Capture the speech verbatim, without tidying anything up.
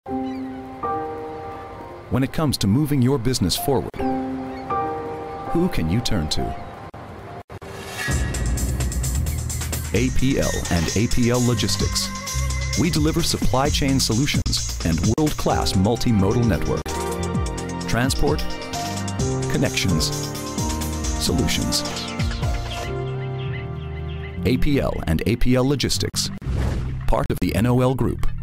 When it comes to moving your business forward, who can you turn to? A P L and A P L Logistics. We deliver supply chain solutions and world-class multimodal network. Transport, connections, solutions. A P L and A P L Logistics, part of the N O L Group.